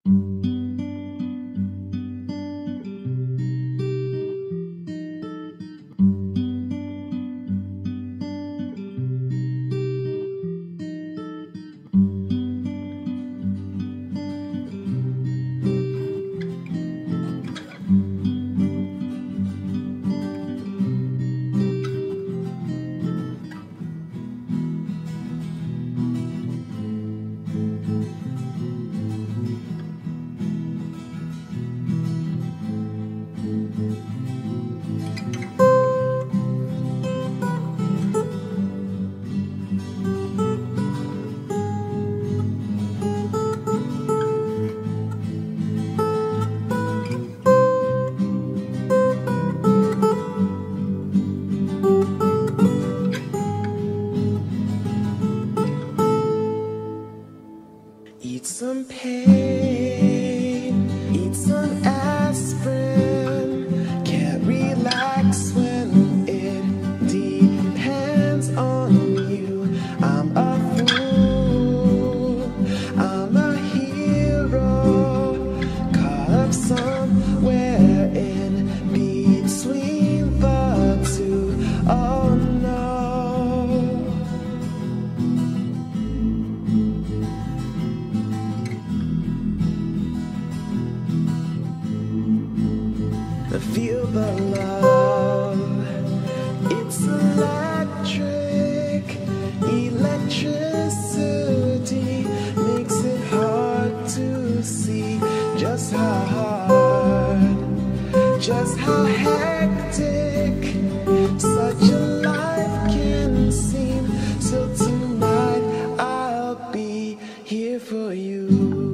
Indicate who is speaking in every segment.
Speaker 1: Eat some pain, eat some aspirin. Can't relax when it depends on you. I'm a fool, I'm a hero, caught up somewhere in between the two. Oh no. Feel the love, it's electric. Electricity makes it hard to see just how hard, just how hectic such a life can seem. So tonight I'll be here for you.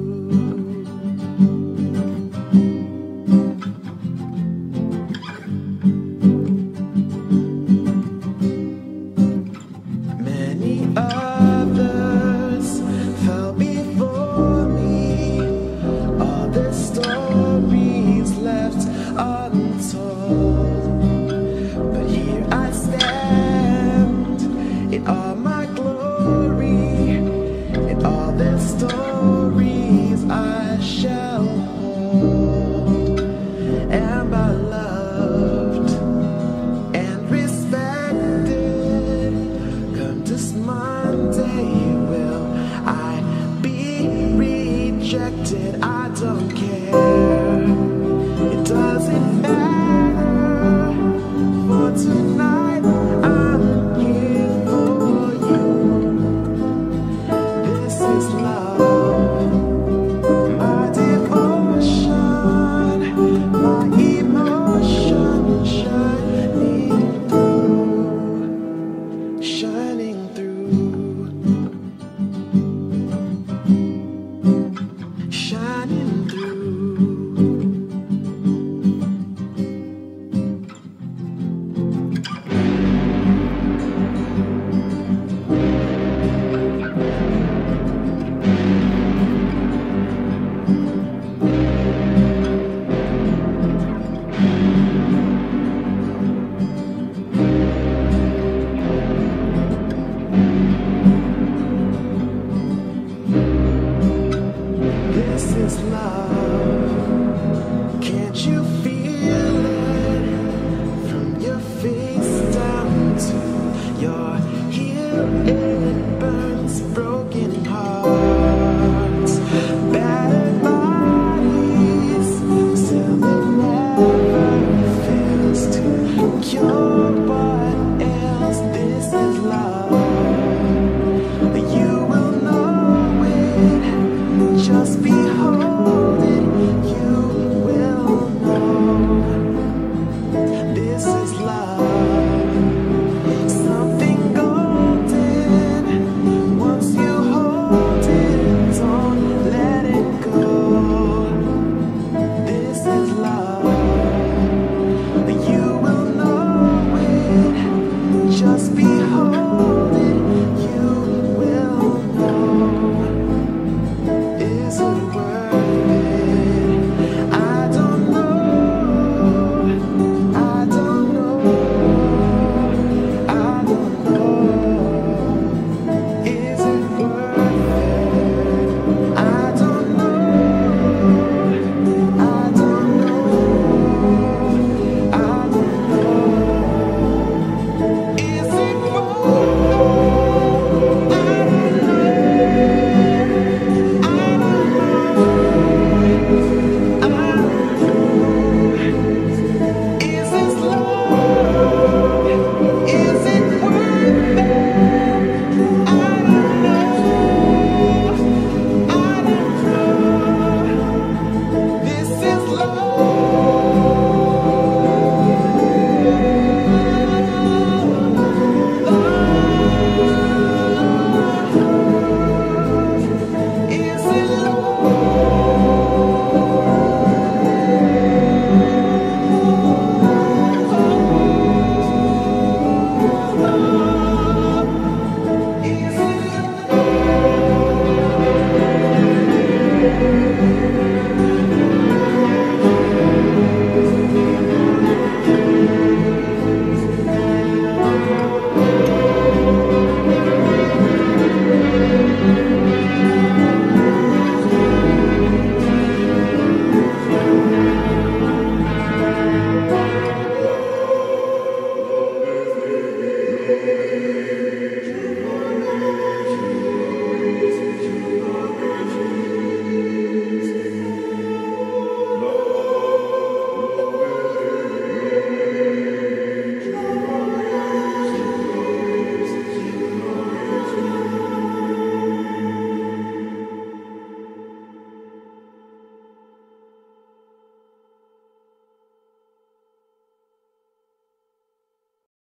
Speaker 1: Others fell before me, all their stories left untold. But here I stand in all my glory, in all their stories I shall hold. Am I loved and respected? Come this Monday, will I be rejected? I don't care, it doesn't matter, for tonight I'm here for you. This is love, my devotion, my emotion shining through, shining through, shining through. This is love, can't you feel